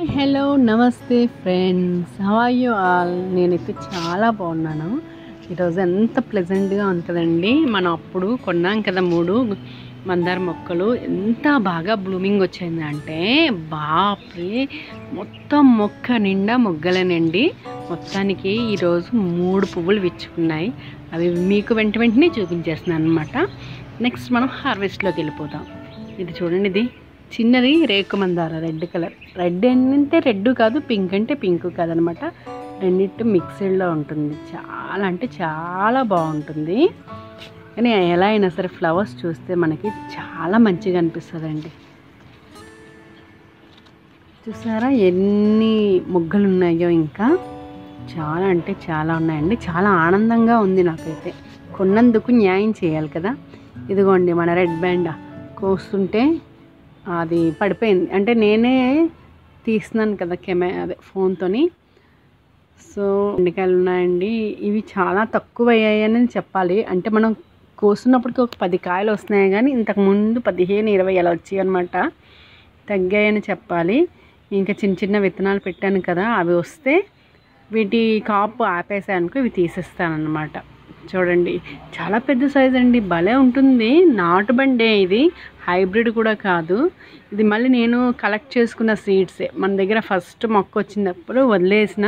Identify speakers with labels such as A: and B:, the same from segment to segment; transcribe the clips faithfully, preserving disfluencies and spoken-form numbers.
A: Hello నమస్తే friends, how are you all? నేనైతే చాలా బాగున్నాను. ఈరోజు ఎంత ప్లెజెంట్గా ఉంటుందండి. మనం అప్పుడు కొన్నాం కదా మూడు మందార మొక్కలు, ఎంత బాగా బ్లూమింగ్ వచ్చిందంటే బాప్రే, మొత్తం మొక్క నిండా మొగ్గలేనండి. మొత్తానికి ఈరోజు మూడు పువ్వులు విచ్చుకున్నాయి. అవి మీకు వెంట వెంటనే చూపించేస్తున్నాను అనమాట. నెక్స్ట్ మనం హార్వెస్ట్లోకి వెళ్ళిపోతాం. ఇది చూడండి, ఇది చిన్నది రేకు మందార, రెడ్ కలర్. రెడ్ అంటే రెడ్ కాదు, పింక్ అంటే పింక్ కాదనమాట, రెండింటి మిక్స్డ్లో ఉంటుంది. చాలా అంటే చాలా బాగుంటుంది. కానీ ఎలా అయినా సరే ఫ్లవర్స్ చూస్తే మనకి చాలా మంచిగా అనిపిస్తుందండి. చూసారా ఎన్ని మొగ్గలు ఉన్నాయో, ఇంకా చాలా అంటే చాలా ఉన్నాయండి. చాలా ఆనందంగా ఉంది నాకైతే. కొన్నందుకు న్యాయం చేయాలి కదా. ఇదిగోండి మన రెడ్ బ్యాండ్ కోస్తుంటే అది పడిపోయింది. అంటే నేనే తీస్తున్నాను కదా కెమెరా, అదే ఫోన్తోని. సో ఎండికాయలు ఉన్నాయండి. ఇవి చాలా తక్కువ అయ్యాయని చెప్పాలి. అంటే మనం కోస్తున్నప్పటికీ ఒక పది కాయలు వస్తున్నాయి, కానీ ఇంతకుముందు పదిహేను ఇరవై అలా వచ్చాయి అనమాట. తగ్గాయని చెప్పాలి. ఇంకా చిన్న చిన్న విత్తనాలు పెట్టాను కదా, అవి వస్తే వీటి కాపు ఆపేసానుకో ఇవి తీసేస్తానన్నమాట. చూడండి చాలా పెద్ద సైజ్ అండి, భలే ఉంటుంది. నాటు బండే ఇది, హైబ్రిడ్ కూడా కాదు. ఇది మళ్ళీ నేను కలెక్ట్ చేసుకున్న సీడ్సే. మన దగ్గర ఫస్ట్ మొక్క వచ్చినప్పుడు వదిలేసిన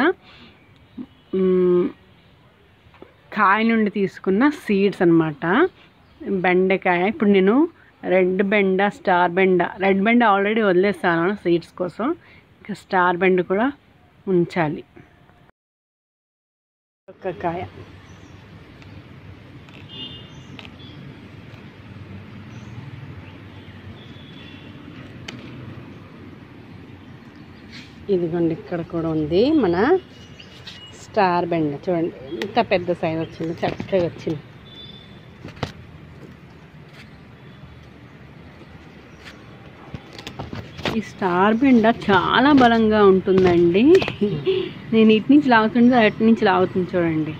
A: కాయ నుండి తీసుకున్న సీడ్స్ అన్నమాట, బెండకాయ. ఇప్పుడు నేను రెడ్ బెండ, స్టార్ బెండ, రెడ్ బెండ ఆల్రెడీ వదిలేస్తాను సీడ్స్ కోసం. ఇంకా స్టార్ బెండ కూడా ఉంచాలి. ఒక కాయ ఇదిగోండి, ఇక్కడ కూడా ఉంది మన స్టార్ బెండ. చూడండి ఎంత పెద్ద సైజ్ వచ్చింది, చక్కగా వచ్చింది. ఈ స్టార్ బెండ చాలా బలంగా ఉంటుందండి. నేను ఇటు నుంచి లాగుతుంది, అటు నుంచి లాగుతుంది. చూడండి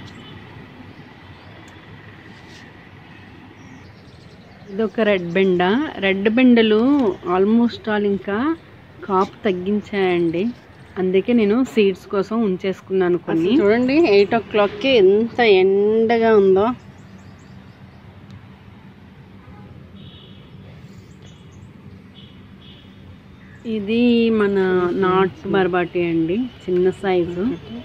A: ఇదొక రెడ్ బెండ. రెడ్ బెండలు ఆల్మోస్ట్ ఆల్ ఇంకా కాపు తగ్గించాయండి, అందుకే నేను సీడ్స్ కోసం ఉంచేసుకున్నాను కొన్ని. చూడండి ఎయిట్ ఓ క్లాక్కి ఎంత ఎండగా ఉందో. ఇది మన నాట్ బర్బాటి అండి, చిన్న సైజు.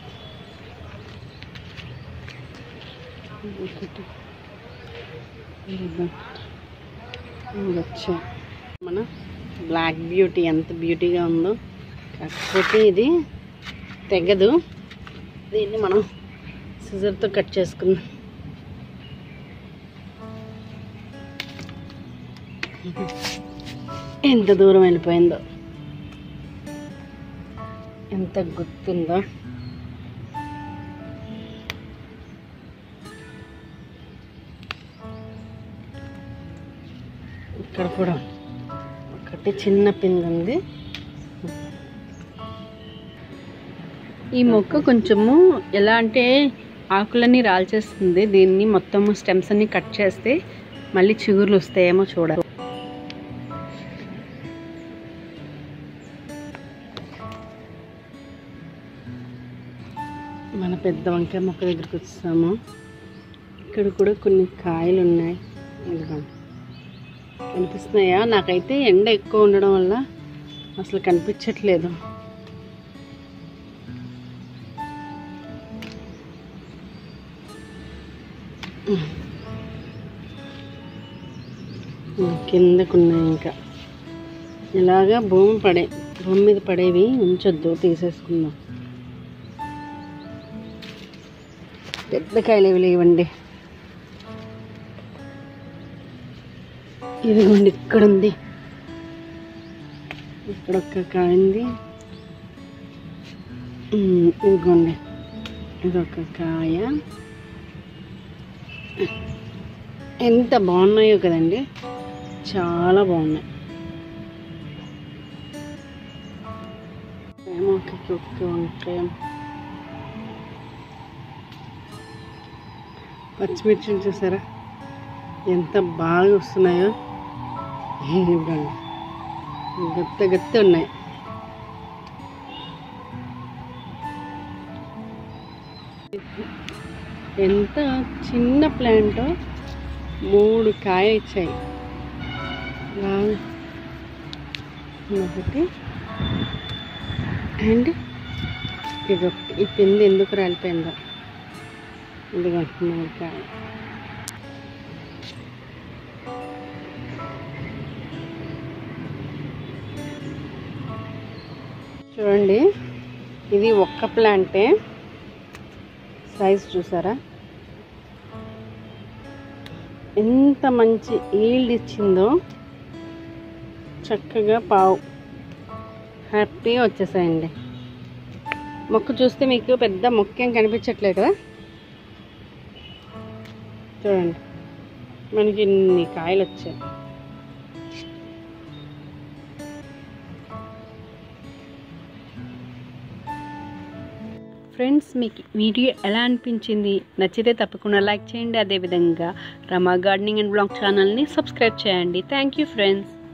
A: వచ్చా మన బ్లాక్ బ్యూటీ, ఎంత బ్యూటీగా ఉందో. కాకపోతే ఇది తెగదు, దీన్ని మనం సిజర్తో కట్ చేసుకుందాం. ఎంత దూరం వెళ్ళిపోయిందో, ఎంత గుర్తుందో. ఇక్కడ కూడా ఒకటి చిన్న పిండి ఉంది. ఈ మొక్క కొంచెము ఎలా అంటే ఆకులన్నీ రాల్చేస్తుంది. దీన్ని మొత్తం స్టెమ్స్ అన్ని కట్ చేస్తే మళ్ళీ చిగుర్లు వస్తాయేమో చూడాలి. మన పెద్ద వంకాయ మొక్క దగ్గరికి వచ్చాము. ఇక్కడ కూడా కొన్ని కాయలు ఉన్నాయి. ఇదిగోండి, కనిపిస్తున్నాయా? నాకైతే ఎండ ఎక్కువ ఉండడం వల్ల అసలు కనిపించట్లేదు. కిందకున్నాయి. ఇంకా ఇలాగా భూమి పడే భూమి మీద పడేవి ఉంచొద్దు, తీసేసుకుందాం. పెద్ద కాయలు ఇవి లేవండి. ఇదిగోండి ఇక్కడ ఉంది, ఇక్కడ ఒక్క కాయ ఉంది. ఇదిగోండి ఇదొక కాయ. ఎంత బాగున్నాయో కదండి, చాలా బాగున్నాయి. మొక్కకి ఒక్క వంకాయ. పచ్చిమిర్చి చూసారా ఎంత బాగా వస్తున్నాయో. గత్త గత్త ఉన్నాయి. ఎంత చిన్న ప్లాంట్ మూడు కాయ ఇచ్చాయి. ఒకటి అండ్ ఇది ఒకటి. ఈ పిండి ఎందుకు రాలిపోయిందో. ఇదిగోండి మూడు కాయ. చూడండి, ఇది ఒక్క ప్లాంటే. సైజ్ చూసారా ఎంత మంచి ఈల్డ్ ఇచ్చిందో. చక్కగా పావు హ్యాపీగా వచ్చేసాయండి. మొక్క చూస్తే మీకు పెద్ద మొక్క ఏం కనిపించట్లేదు కదా. చూడండి మనకి ఇన్ని కాయలు వచ్చాయి. ఫ్రెండ్స్, మీకు వీడియో ఎలా అనిపించింది? నచ్చితే తప్పకుండా లైక్ చేయండి. అదేవిధంగా రమా గార్డెనింగ్ అండ్ బ్లాగ్ ఛానల్ని సబ్స్క్రైబ్ చేయండి. Thank you friends.